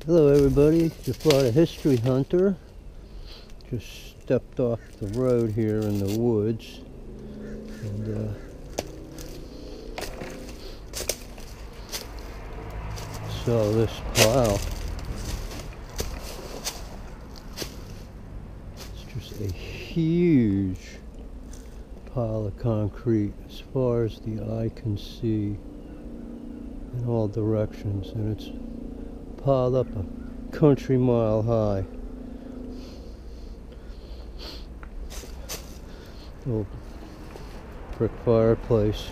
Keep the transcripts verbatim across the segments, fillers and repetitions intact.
Hello everybody, just brought a history hunter. Just stepped off the road here in the woods and uh, saw this pile. It's just a huge pile of concrete as far as the eye can see in all directions, and it's piled up a country mile high. Little brick fireplace,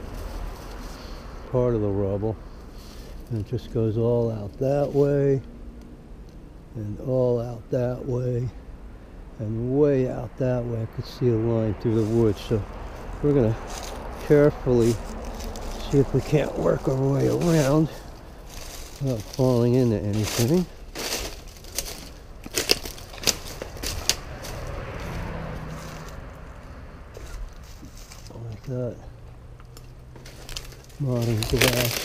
part of the rubble, and it just goes all out that way and all out that way and way out that way. I could see a line through the woods, so we're gonna carefully see if we can't work our way around without falling into anything. Like that. Modern glass.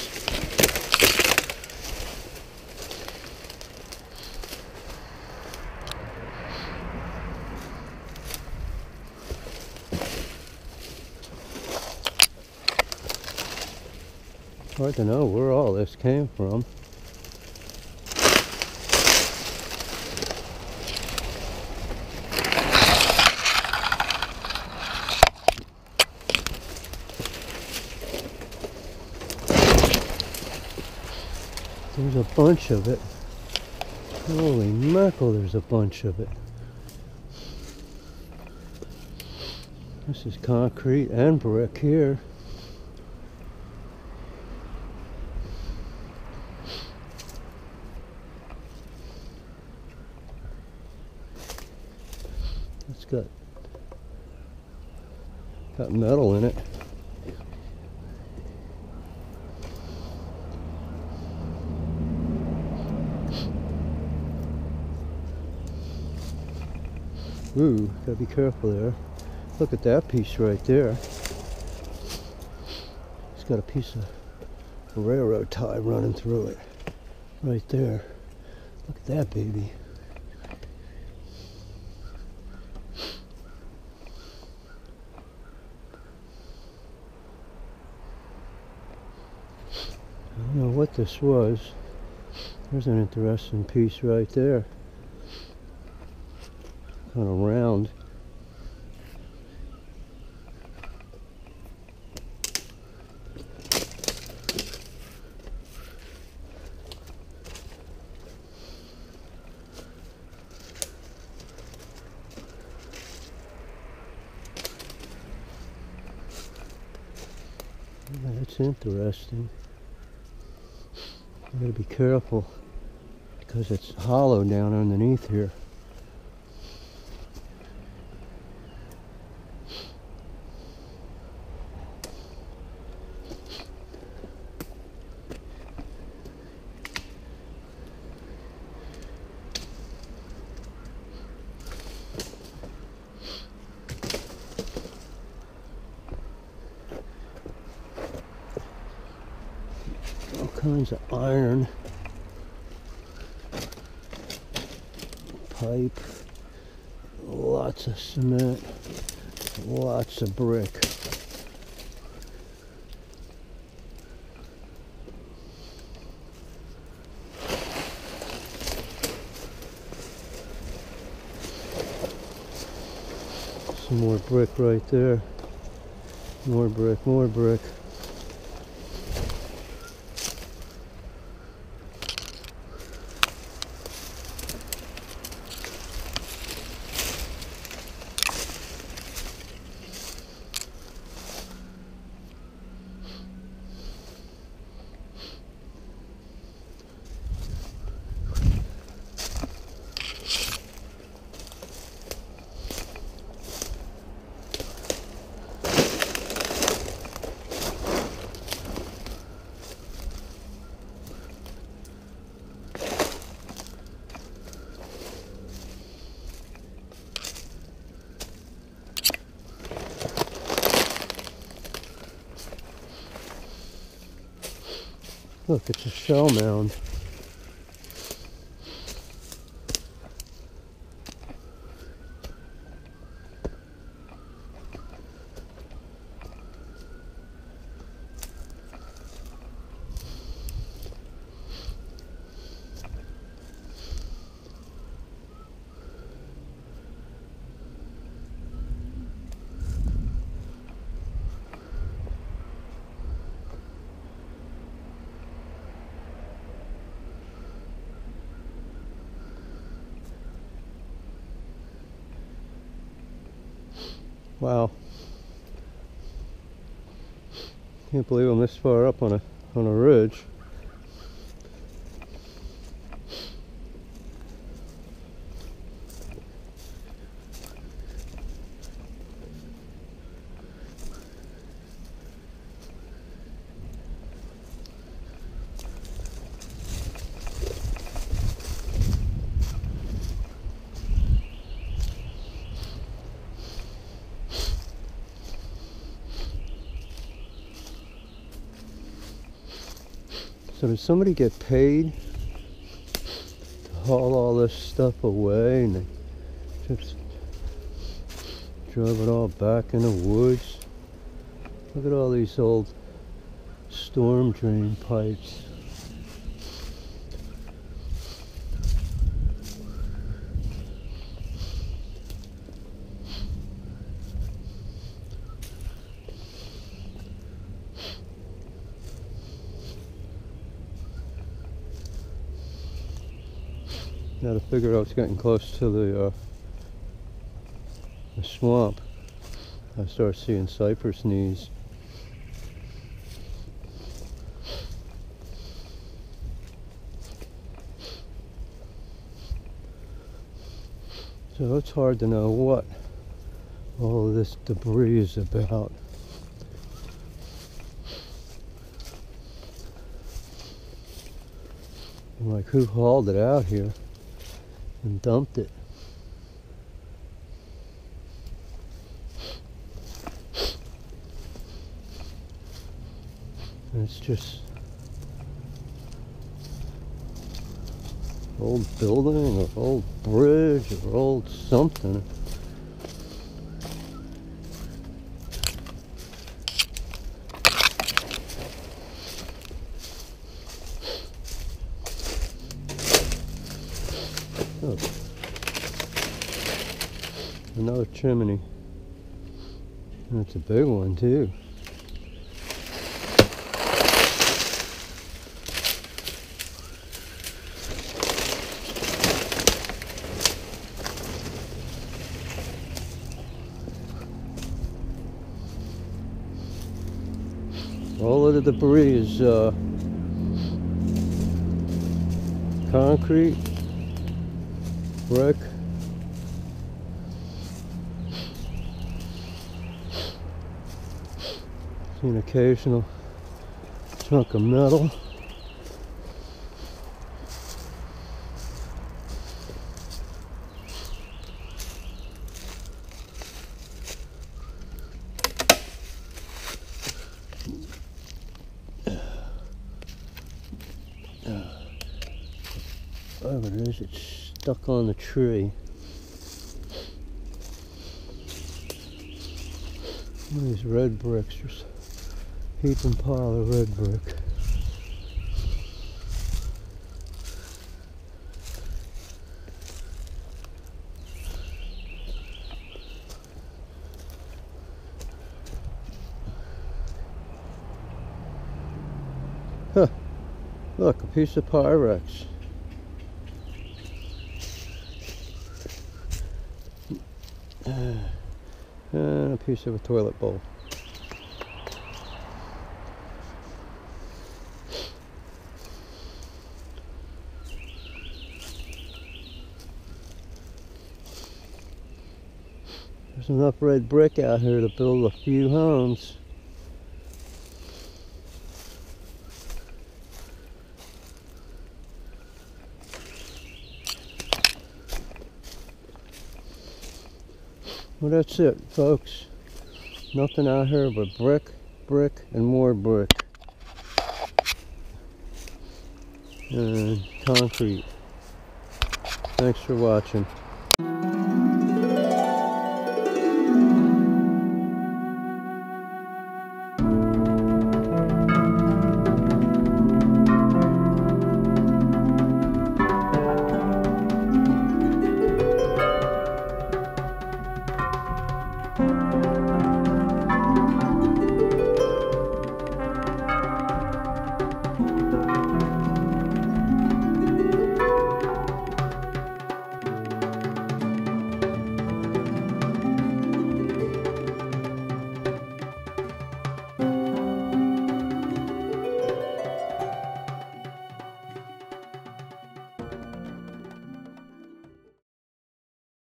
Hard to know where all this came from. There's a bunch of it. Holy mackerel, there's a bunch of it. This is concrete and brick here. It's got got metal in it. Ooh, gotta be careful there. Look at that piece right there. It's got a piece of railroad tie running through it. Right there. Look at that baby. I don't know what this was. There's an interesting piece right there. Kind of round. That's interesting. You gotta be careful because it's hollow down underneath here. All kinds of iron, pipe, lots of cement, lots of brick. Some more brick right there. More brick, more brick. Look, it's a shell mound. Wow. Can't believe I'm this far up on a on a ridge. So did somebody get paid to haul all this stuff away, and they just drove it all back in the woods? Look at all these old storm drain pipes. Now, I figured I was getting close to the, uh, the swamp. I started seeing cypress knees. So it's hard to know what all of this debris is about. Like, who hauled it out here and dumped it? And it's just old building or old bridge or old something. Oh. Another chimney. And it's a big one too. All of the debris is uh, concrete, brick, see an occasional chunk of metal. Whatever it is, it's stuck on the tree. Look at these red bricks, just heap and pile of red brick. Huh, look, a piece of Pyrex. And a piece of a toilet bowl. There's enough red brick out here to build a few homes. Well, that's it, folks. Nothing out here but brick, brick, and more brick. And concrete. Thanks for watching.